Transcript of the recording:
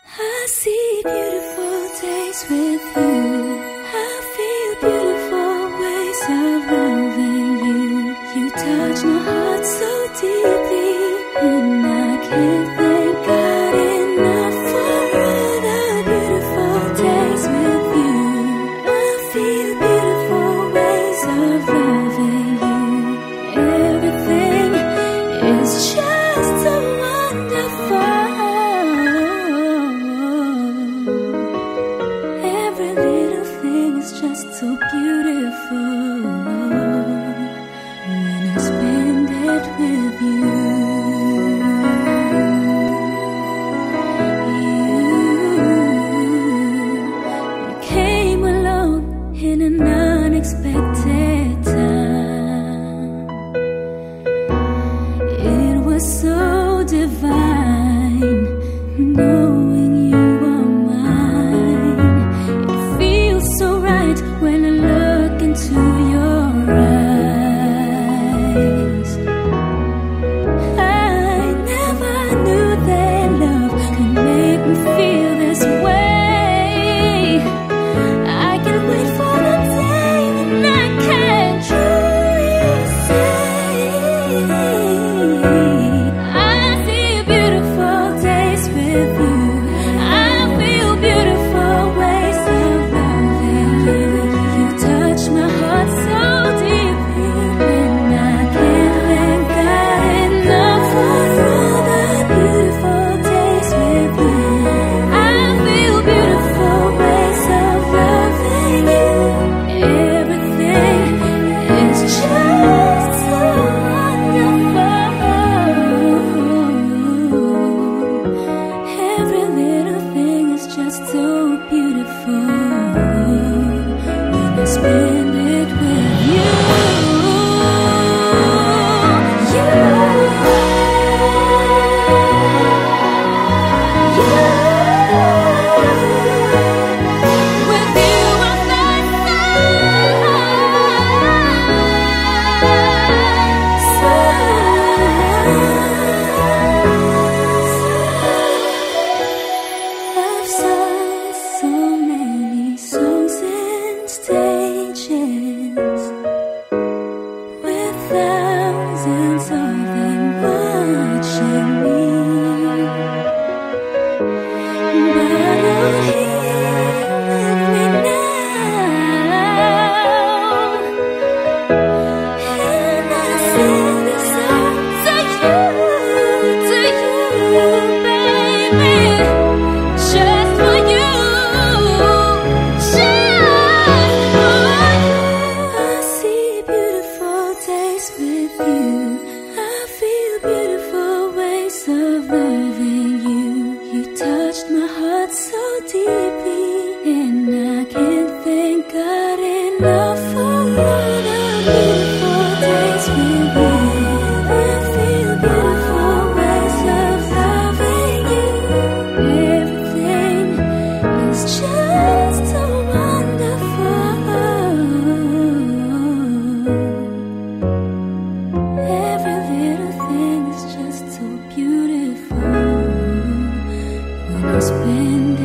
I see beautiful days with you. I feel beautiful ways of loving you. You touch my heart so deeply, and I can't thank God enough for all the beautiful days with you. I feel beautiful ways of loving you. Everything is just so wonderful. Every little thing is just so beautiful when I spend it with you. You came along in an unexpected time. It was so divine, knowing you are mine. It feels so right when I look into your eyes. I never knew that love could make me feel this way. I can't wait for the day when I can truly say I see beautiful days with you. I feel beautiful ways of loving you. You touch my heart so deeply, and I can't thank God enough for all the beautiful days with you. I feel beautiful ways of loving you. Everything is just so wonderful. Every little thing is just so beautiful when I spend it with you. With you on my I've sung so many songs and stages, with thousands of them watching me. But you're here with me now, and I sing this song to you, baby. Just for you, just for you. I see beautiful days with you. I feel beautiful ways of loving you. You touched my heart so deeply, and I can't thank God enough for all the beautiful days with you. I feel beautiful ways of loving you. Everything is just so wonderful. Every little thing is just so beautiful when I spend